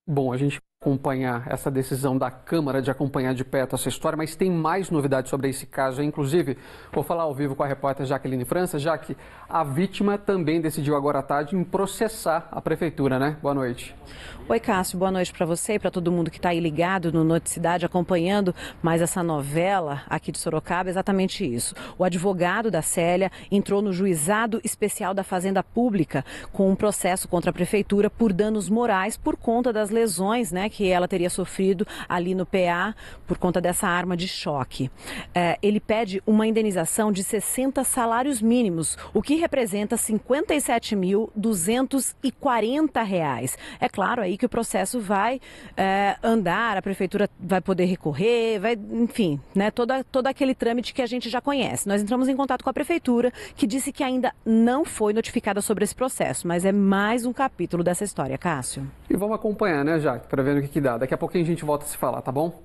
Bom, a gente acompanhar essa decisão da Câmara de acompanhar de perto essa história, mas tem mais novidades sobre esse caso. Inclusive, vou falar ao vivo com a repórter Jaqueline França, já que a vítima também decidiu agora à tarde em processar a prefeitura, né? Boa noite. Oi, Cássio, boa noite para você e para todo mundo que está aí ligado no Noticidade, acompanhando mais essa novela aqui de Sorocaba, exatamente isso. O advogado da Célia entrou no Juizado Especial da Fazenda Pública com um processo contra a prefeitura por danos morais por conta das lesões, né, que ela teria sofrido ali no PA por conta dessa arma de choque. Ele pede uma indenização de 60 salários mínimos, o que representa R$ 57.240. É claro aí que o processo vai andar, a prefeitura vai poder recorrer, enfim, né, todo aquele trâmite que a gente já conhece. Nós entramos em contato com a prefeitura, que disse que ainda não foi notificada sobre esse processo, mas é mais um capítulo dessa história, Cássio. E vamos acompanhar, né, Jaque, para ver o que dá. Daqui a pouquinho a gente volta a se falar, tá bom?